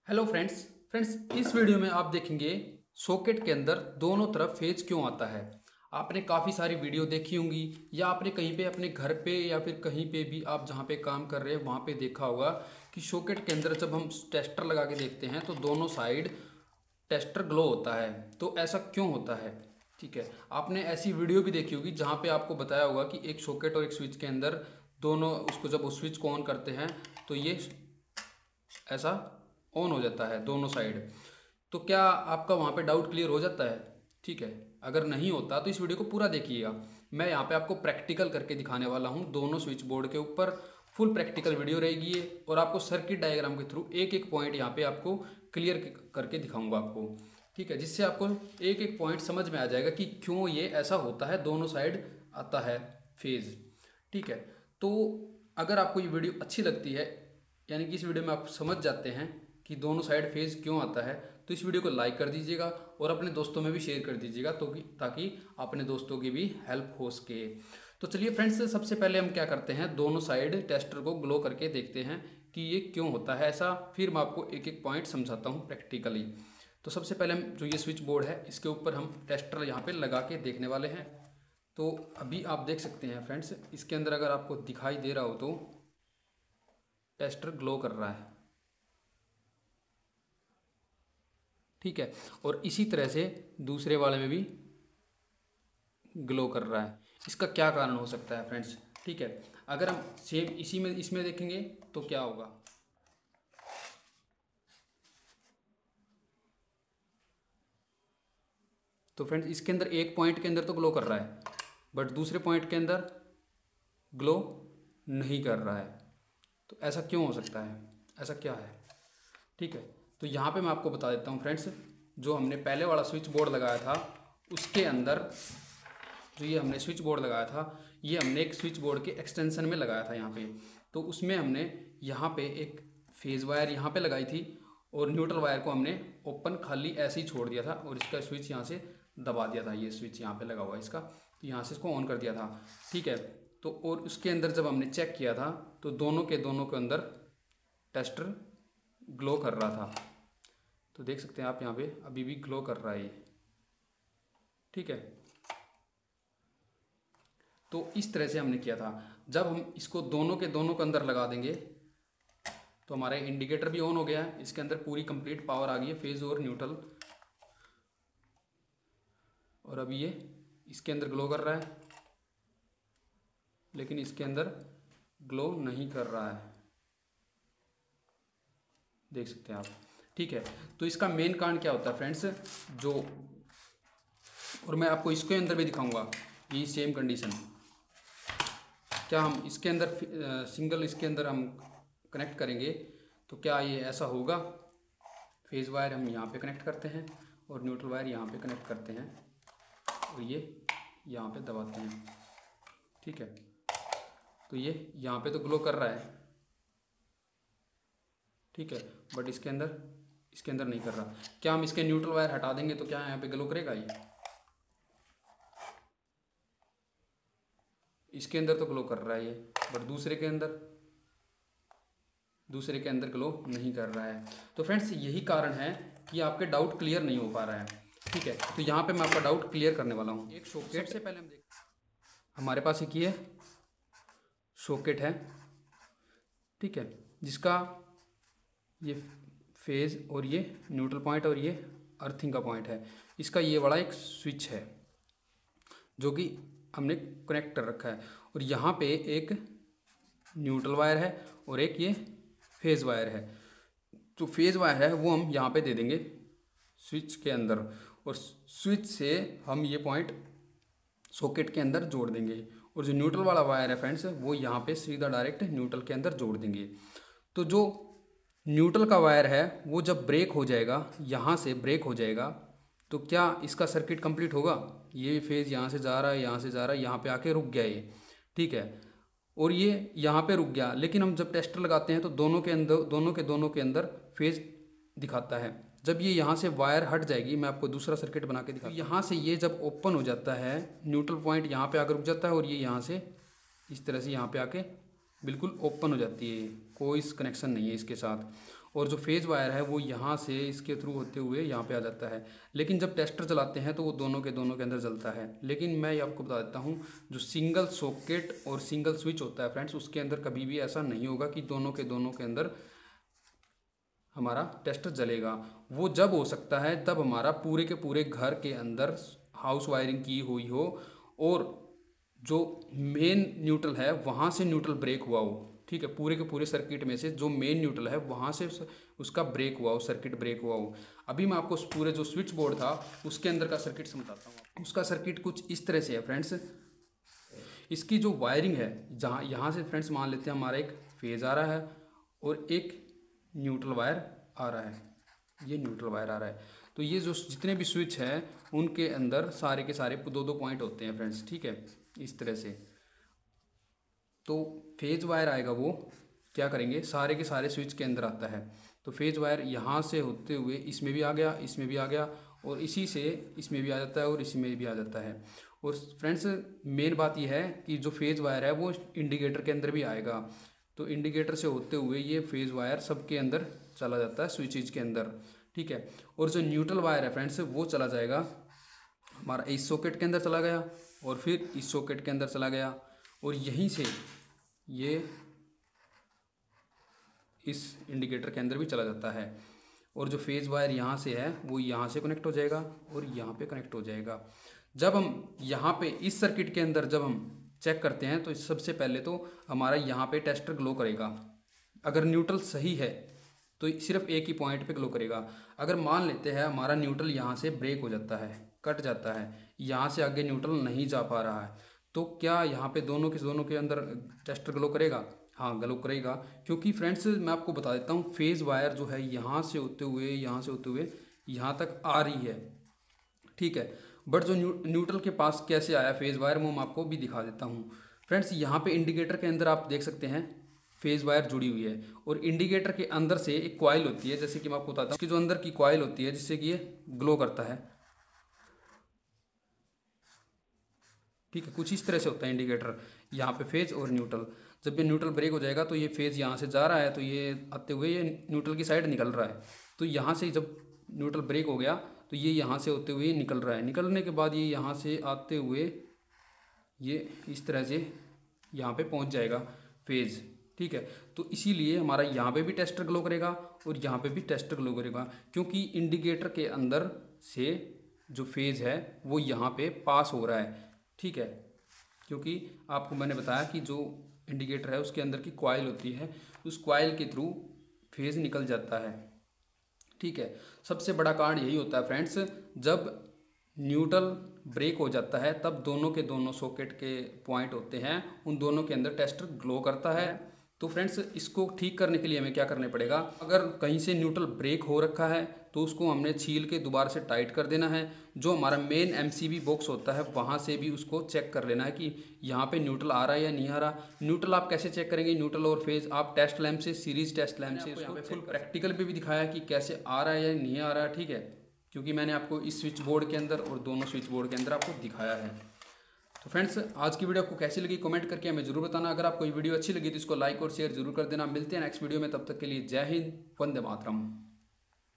Hello friends इस video में आप देखेंगे सॉकेट के अंदर दोनों तरफ फेज क्यों आता है। आपने काफ़ी सारी वीडियो देखी होंगी या आपने कहीं पे अपने घर पे या फिर कहीं पे भी आप जहाँ पे काम कर रहे हैं वहाँ पे देखा होगा कि सॉकेट के अंदर जब हम टेस्टर लगा के देखते हैं तो दोनों साइड टेस्टर ग्लो होता है। तो ऐसा क्यों होता है? ठीक है, आपने ऐसी वीडियो भी देखी होगी जहाँ पे आपको बताया होगा कि एक सॉकेट और एक स्विच के अंदर दोनों उसको जब उस स्विच को ऑन करते हैं तो ये ऐसा ऑन हो जाता है दोनों साइड। तो क्या आपका वहाँ पे डाउट क्लियर हो जाता है? ठीक है, अगर नहीं होता तो इस वीडियो को पूरा देखिएगा। मैं यहाँ पे आपको प्रैक्टिकल करके दिखाने वाला हूँ दोनों स्विच बोर्ड के ऊपर। फुल प्रैक्टिकल वीडियो रहेगी ये और आपको सर्किट डायग्राम के थ्रू एक एक पॉइंट यहाँ पे आपको क्लियर करके दिखाऊंगा आपको। ठीक है, जिससे आपको एक एक पॉइंट समझ में आ जाएगा कि क्यों ये ऐसा होता है, दोनों साइड आता है फेज। ठीक है, तो अगर आपको ये वीडियो अच्छी लगती है, यानी कि इस वीडियो में आप समझ जाते हैं कि दोनों साइड फेज क्यों आता है, तो इस वीडियो को लाइक कर दीजिएगा और अपने दोस्तों में भी शेयर कर दीजिएगा तो कि ताकि अपने दोस्तों की भी हेल्प हो सके। तो चलिए फ्रेंड्स, सबसे पहले हम क्या करते हैं, दोनों साइड टेस्टर को ग्लो करके देखते हैं कि ये क्यों होता है ऐसा। फिर मैं आपको एक एक पॉइंट समझाता हूँ प्रैक्टिकली। तो सबसे पहले हम जो ये स्विच बोर्ड है इसके ऊपर हम टेस्टर यहाँ पर लगा के देखने वाले हैं। तो अभी आप देख सकते हैं फ्रेंड्स, इसके अंदर अगर आपको दिखाई दे रहा हो तो टेस्टर ग्लो कर रहा है। ठीक है, और इसी तरह से दूसरे वाले में भी ग्लो कर रहा है। इसका क्या कारण हो सकता है फ्रेंड्स? ठीक है, अगर हम सेम इसी में इसमें देखेंगे तो क्या होगा। तो फ्रेंड्स इसके अंदर एक पॉइंट के अंदर तो ग्लो कर रहा है बट दूसरे पॉइंट के अंदर ग्लो नहीं कर रहा है। तो ऐसा क्यों हो सकता है, ऐसा क्या है? ठीक है, तो यहाँ पे मैं आपको बता देता हूँ फ्रेंड्स, जो हमने पहले वाला स्विच बोर्ड लगाया था उसके अंदर जो ये हमने स्विच बोर्ड लगाया था, ये हमने एक स्विच बोर्ड के एक्सटेंशन में लगाया था यहाँ पे। तो उसमें हमने यहाँ पे एक फेज वायर यहाँ पे लगाई थी और न्यूट्रल वायर को हमने ओपन खाली ऐसे ही छोड़ दिया था और इसका स्विच यहाँ से दबा दिया था। ये स्विच यहाँ पे लगा हुआ है इसका, तो यहाँ से इसको ऑन कर दिया था। ठीक है, तो और उसके अंदर जब हमने चेक किया था तो दोनों के अंदर टेस्टर ग्लो कर रहा था। तो देख सकते हैं आप यहाँ पे अभी भी ग्लो कर रहा है ये। ठीक है, तो इस तरह से हमने किया था। जब हम इसको दोनों के अंदर लगा देंगे तो हमारा इंडिकेटर भी ऑन हो गया है, इसके अंदर पूरी कंप्लीट पावर आ गई है फेज और न्यूट्रल। और अभी ये इसके अंदर ग्लो कर रहा है लेकिन इसके अंदर ग्लो नहीं कर रहा है, देख सकते हैं आप। ठीक है, तो इसका मेन कारण क्या होता है फ्रेंड्स, जो और मैं आपको इसके अंदर भी दिखाऊंगा ये सेम कंडीशन। क्या हम इसके अंदर सिंगल इसके अंदर हम कनेक्ट करेंगे तो क्या ये ऐसा होगा? फेज वायर हम यहाँ पे कनेक्ट करते हैं और न्यूट्रल वायर यहाँ पे कनेक्ट करते हैं और ये यहाँ पे दबाते हैं। ठीक है, तो ये यहाँ पे तो ग्लो कर रहा है। ठीक है, बट इसके अंदर नहीं कर रहा। क्या हम इसके न्यूट्रल वायर हटा देंगे तो क्या यहाँ पे ग्लो करेगा ये? इसके अंदर तो ग्लो कर रहा है ये, बट दूसरे के अंदर ग्लो नहीं कर रहा है। तो फ्रेंड्स यही कारण है कि आपके डाउट क्लियर नहीं हो पा रहा है। ठीक है, तो यहाँ पे मैं आपका डाउट क्लियर करने वाला हूँ। एक सॉकेट से पहले हम देख, हमारे पास एक ये सॉकेट है। ठीक है, जिसका ये फेज और ये न्यूट्रल पॉइंट और ये अर्थिंग का पॉइंट है। इसका ये वाला एक स्विच है जो कि हमने कनेक्ट कर रखा है और यहाँ पे एक न्यूट्रल वायर है और एक ये फेज वायर है। जो फेज वायर है वो हम यहाँ पे दे देंगे स्विच के अंदर और स्विच से हम ये पॉइंट सॉकेट के अंदर जोड़ देंगे और जो न्यूट्रल वाला वायर है फ्रेंड्स वो यहाँ पे सीधा डायरेक्ट न्यूट्रल के अंदर जोड़ देंगे। तो जो न्यूट्रल का वायर है वो जब ब्रेक हो जाएगा, यहाँ से ब्रेक हो जाएगा, तो क्या इसका सर्किट कंप्लीट होगा? ये फेज यहाँ से जा रहा है, यहाँ से जा रहा है, यहाँ पे आके रुक गया ये। ठीक है, और ये यहाँ पे रुक गया, लेकिन हम जब टेस्टर लगाते हैं तो दोनों के अंदर फेज दिखाता है। जब ये यहाँ से वायर हट जाएगी, मैं आपको दूसरा सर्किट बना के दिखाता हूँ। यहाँ से ये जब ओपन हो जाता है, न्यूट्रल पॉइंट यहाँ पे आकर रुक जाता है और ये यहाँ से इस तरह से यहाँ पे आके बिल्कुल ओपन हो जाती है, कोई कनेक्शन नहीं है इसके साथ। और जो फेज वायर है वो यहाँ से इसके थ्रू होते हुए यहाँ पे आ जाता है। लेकिन जब टेस्टर चलाते हैं तो वो दोनों के अंदर जलता है। लेकिन मैं ये आपको बता देता हूँ, जो सिंगल सॉकेट और सिंगल स्विच होता है फ्रेंड्स, उसके अंदर कभी भी ऐसा नहीं होगा कि दोनों के अंदर हमारा टेस्टर जलेगा। वो जब हो सकता है तब हमारा पूरे के पूरे घर के अंदर हाउस वायरिंग की हुई हो और जो मेन न्यूट्रल है वहाँ से न्यूट्रल ब्रेक हुआ हो। ठीक है, पूरे के पूरे सर्किट में से जो मेन न्यूट्रल है वहाँ से उसका ब्रेक हुआ हो, सर्किट ब्रेक हुआ हो। अभी मैं आपको पूरे जो स्विच बोर्ड था उसके अंदर का सर्किट समझाता हूँ। उसका सर्किट कुछ इस तरह से है फ्रेंड्स। इसकी जो वायरिंग है, जहाँ यहाँ से फ्रेंड्स मान लेते हैं हमारा एक फेज आ रहा है और एक न्यूट्रल वायर आ रहा है, ये न्यूट्रल वायर आ रहा है। तो ये जो जितने भी स्विच हैं उनके अंदर सारे के सारे दो दो पॉइंट होते हैं फ्रेंड्स। ठीक है, इस तरह से। तो फेज वायर आएगा, वो क्या करेंगे, सारे के सारे स्विच के अंदर आता है। तो फेज वायर यहाँ से होते हुए इसमें भी आ गया, इसमें भी आ गया और इसी से इसमें भी आ जाता है और इसी में भी आ जाता है। और फ्रेंड्स मेन बात यह है कि जो फेज वायर है वो इंडिकेटर के अंदर भी आएगा। तो इंडिकेटर से होते हुए ये फेज वायर सबके अंदर चला जाता है, स्विचेज के अंदर। ठीक है, और जो न्यूट्रल वायर है फ्रेंड्स वो चला जाएगा हमारा इस सॉकेट के अंदर चला गया और फिर इस सॉकेट के अंदर चला गया और यहीं से ये इस इंडिकेटर के अंदर भी चला जाता है। और जो फेज वायर यहाँ से है वो यहाँ से कनेक्ट हो जाएगा और यहाँ पे कनेक्ट हो जाएगा। जब हम यहाँ पे इस सर्किट के अंदर जब हम चेक करते हैं तो सबसे पहले तो हमारा यहाँ पे टेस्टर ग्लो करेगा। अगर न्यूट्रल सही है तो सिर्फ एक ही पॉइंट पे ग्लो करेगा। अगर मान लेते हैं हमारा न्यूट्रल यहाँ से ब्रेक हो जाता है, कट जाता है, यहाँ से आगे न्यूट्रल नहीं जा पा रहा है, तो क्या यहाँ पे दोनों के अंदर टेस्टर ग्लो करेगा? हाँ, ग्लो करेगा। क्योंकि फ्रेंड्स मैं आपको बता देता हूँ, फेज वायर जो है यहाँ से होते हुए यहाँ तक आ रही है। ठीक है, बट जो न्यूट्रल के पास कैसे आया फेज वायर वो मैं आपको भी दिखा देता हूँ। फ्रेंड्स यहाँ पे इंडिकेटर के अंदर आप देख सकते हैं फेज वायर जुड़ी हुई है और इंडिकेटर के अंदर से एक कॉइल होती है, जैसे कि मैं आपको बताता हूँ, इसकी जो अंदर की कॉइल होती है जिससे कि ये ग्लो करता है। ठीक है, कुछ इस तरह से होता है इंडिकेटर, यहाँ पे फेज और न्यूट्रल। जब ये न्यूट्रल ब्रेक हो जाएगा तो ये फेज यहाँ से जा रहा है तो ये आते हुए ये न्यूट्रल की साइड निकल रहा है। तो यहाँ से जब न्यूट्रल ब्रेक हो गया तो ये यहाँ से होते हुए निकल रहा है। निकलने के बाद ये यहाँ से आते हुए ये इस तरह से यहाँ पे पहुँच जाएगा फेज। ठीक है, तो इसीलिए हमारा यहाँ पे भी टेस्टर ग्लो करेगा और यहाँ पे भी टेस्टर ग्लो करेगा, क्योंकि इंडिकेटर के अंदर से जो फेज है वो यहाँ पे पास हो रहा है। ठीक है, क्योंकि आपको मैंने बताया कि जो इंडिकेटर है उसके अंदर की कॉइल होती है, उस कॉइल के थ्रू फेज निकल जाता है। ठीक है, सबसे बड़ा कारण यही होता है फ्रेंड्स, जब न्यूट्रल ब्रेक हो जाता है तब दोनों के दोनों सॉकेट के पॉइंट होते हैं, उन दोनों के अंदर टेस्टर ग्लो करता है। तो फ्रेंड्स इसको ठीक करने के लिए हमें क्या करने पड़ेगा, अगर कहीं से न्यूट्रल ब्रेक हो रखा है तो उसको हमने छील के दोबारा से टाइट कर देना है। जो हमारा मेन एमसीबी बॉक्स होता है वहाँ से भी उसको चेक कर लेना है कि यहाँ पे न्यूट्रल आ रहा है या नहीं आ रहा। न्यूट्रल आप कैसे चेक करेंगे, न्यूट्रल और फेज आप टेस्ट लैम्प से, सीरीज टेस्ट लैम्प से उसको फुल प्रैक्टिकल पे भी दिखाया कि कैसे आ रहा है या नहीं आ रहा है। ठीक है, क्योंकि मैंने आपको इस स्विच बोर्ड के अंदर और दोनों स्विच बोर्ड के अंदर आपको दिखाया है। तो फ्रेंड्स आज की वीडियो आपको कैसी लगी कमेंट करके हमें जरूर बताना। अगर आपको ये वीडियो अच्छी लगी तो इसको लाइक और शेयर जरूर कर देना। मिलते हैं नेक्स्ट वीडियो में, तब तक के लिए जय हिंद, वंदे मातरम।